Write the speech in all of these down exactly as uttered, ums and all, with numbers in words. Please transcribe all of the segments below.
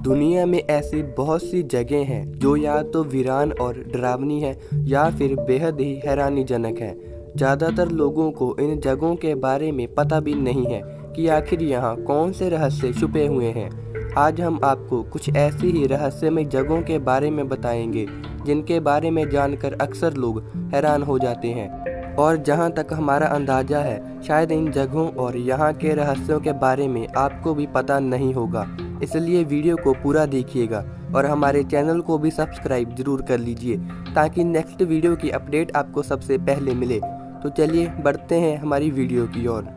दुनिया में ऐसी बहुत सी जगह हैं जो या तो वीरान और डरावनी है या फिर बेहद ही हैरानीजनक है। ज़्यादातर लोगों को इन जगहों के बारे में पता भी नहीं है कि आखिर यहाँ कौन से रहस्य छुपे हुए हैं। आज हम आपको कुछ ऐसी ही रहस्यमय जगहों के बारे में बताएंगे जिनके बारे में जानकर अक्सर लोग हैरान हो जाते हैं, और जहाँ तक हमारा अंदाज़ा है शायद इन जगहों और यहाँ के रहस्यों के बारे में आपको भी पता नहीं होगा। इसलिए वीडियो को पूरा देखिएगा और हमारे चैनल को भी सब्सक्राइब जरूर कर लीजिए ताकि नेक्स्ट वीडियो की अपडेट आपको सबसे पहले मिले। तो चलिए बढ़ते हैं हमारी वीडियो की ओर।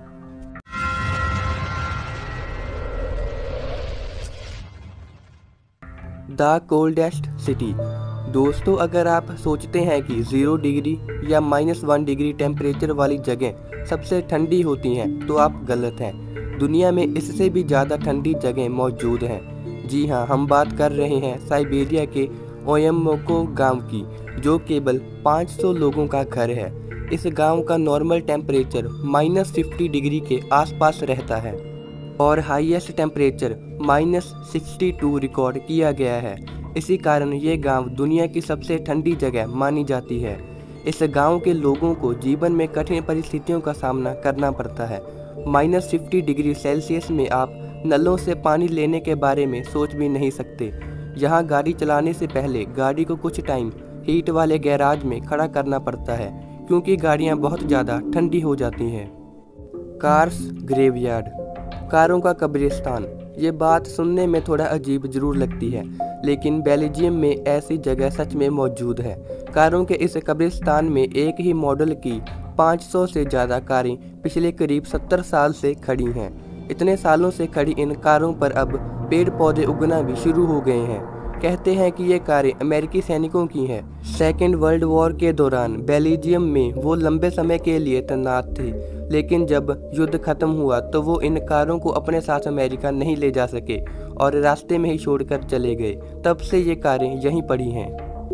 The coldest city. दोस्तों, अगर आप सोचते हैं कि ज़ीरो डिग्री या माइनस वन डिग्री टेम्परेचर वाली जगह सबसे ठंडी होती हैं तो आप गलत हैं। दुनिया में इससे भी ज़्यादा ठंडी जगह मौजूद हैं। जी हाँ, हम बात कर रहे हैं साइबेरिया के ओयमोको गांव की, जो केवल पाँच सौ लोगों का घर है। इस गांव का normal temperature minus fifty degree के आसपास रहता है और highest temperature minus sixty two record किया गया है। इसी कारण ये गांव दुनिया की सबसे ठंडी जगह मानी जाती है। इस गांव के लोगों को जीवन में कठिन परिस्थितियों का सामना करना पड़ता है। माइनस फिफ्टी डिग्री सेल्सियस में आप नलों से पानी लेने के बारे में सोच भी नहीं सकते। यहाँ गाड़ी चलाने से पहले गाड़ी को कुछ टाइम हीट वाले गैराज में खड़ा करना पड़ता है क्योंकि गाड़ियाँ बहुत ज़्यादा ठंडी हो जाती हैं। कार्स ग्रेवयार्ड, कारों का कब्रिस्तान। ये बात सुनने में थोड़ा अजीब जरूर लगती है, लेकिन बेल्जियम में ऐसी जगह सच में मौजूद है। कारों के इस कब्रिस्तान में एक ही मॉडल की पाँच सौ से ज़्यादा कारें पिछले करीब सत्तर साल से खड़ी हैं। इतने सालों से खड़ी इन कारों पर अब पेड़ पौधे उगना भी शुरू हो गए हैं। कहते हैं कि ये कारें अमेरिकी सैनिकों की हैं। सेकेंड वर्ल्ड वॉर के दौरान बेल्जियम में वो लंबे समय के लिए तैनात थे, लेकिन जब युद्ध खत्म हुआ तो वो इन कारों को अपने साथ अमेरिका नहीं ले जा सके और रास्ते में ही छोड़कर चले गए। तब से ये कारें यहीं पड़ी हैं।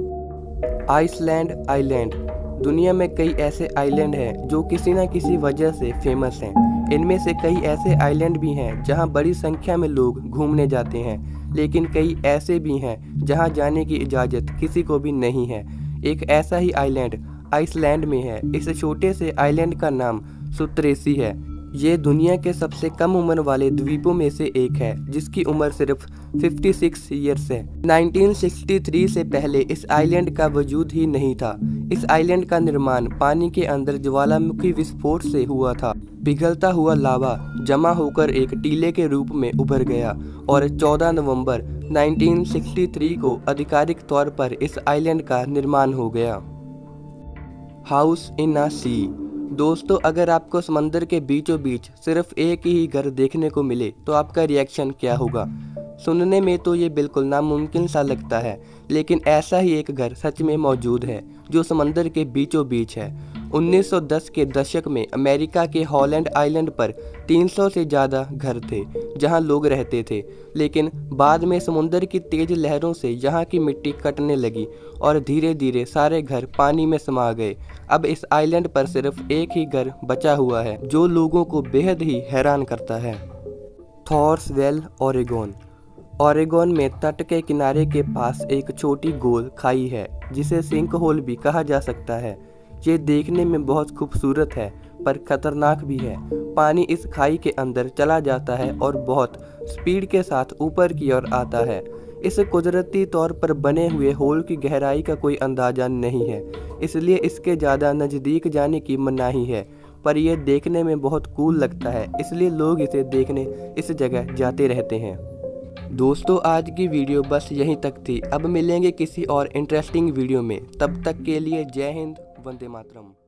Iceland island. दुनिया में कई ऐसे आइलैंड हैं जो किसी न किसी वजह से फेमस हैं। इनमें से कई ऐसे आइलैंड भी हैं जहां बड़ी संख्या में लोग घूमने जाते हैं, लेकिन कई ऐसे भी हैं जहां जाने की इजाज़त किसी को भी नहीं है। एक ऐसा ही आइलैंड आइसलैंड में है। इस छोटे से आइलैंड का नाम सुत्रेसी है। ये दुनिया के सबसे कम उम्र वाले द्वीपों में से एक है, जिसकी उम्र सिर्फ छप्पन ईयर्स है। नाइनटीन सिक्सटी थ्री से पहले इस आइलैंड का वजूद ही नहीं था। इस आइलैंड का निर्माण पानी के अंदर ज्वालामुखी विस्फोट से हुआ था। पिघलता हुआ लावा जमा होकर एक टीले के रूप में उभर गया और चौदह नवंबर नाइनटीन सिक्सटी थ्री को आधिकारिक तौर पर इस आइलैंड का निर्माण हो गया। House in a sea. दोस्तों, अगर आपको समंदर के बीचों बीच सिर्फ एक ही घर देखने को मिले तो आपका रिएक्शन क्या होगा? सुनने में तो ये बिल्कुल नामुमकिन सा लगता है, लेकिन ऐसा ही एक घर सच में मौजूद है जो समंदर के बीचों बीच है। उन्नीस सौ दस के दशक में अमेरिका के हॉलैंड आइलैंड पर तीन सौ से ज़्यादा घर थे जहां लोग रहते थे, लेकिन बाद में समुंदर की तेज लहरों से यहां की मिट्टी कटने लगी और धीरे धीरे सारे घर पानी में समा गए। अब इस आइलैंड पर सिर्फ एक ही घर बचा हुआ है जो लोगों को बेहद ही हैरान करता है। थॉर्सवेल ओरेगोन। ओरेगोन में तट के किनारे के पास एक छोटी गोल खाई है जिसे सिंक होल भी कहा जा सकता है। ये देखने में बहुत खूबसूरत है पर खतरनाक भी है। पानी इस खाई के अंदर चला जाता है और बहुत स्पीड के साथ ऊपर की ओर आता है। इस कुदरती तौर पर बने हुए होल की गहराई का कोई अंदाज़ा नहीं है, इसलिए इसके ज़्यादा नज़दीक जाने की मनाही है। पर यह देखने में बहुत कूल लगता है, इसलिए लोग इसे देखने इस जगह जाते रहते हैं। दोस्तों, आज की वीडियो बस यहीं तक थी। अब मिलेंगे किसी और इंटरेस्टिंग वीडियो में। तब तक के लिए जय हिंद, वंदे मातरम।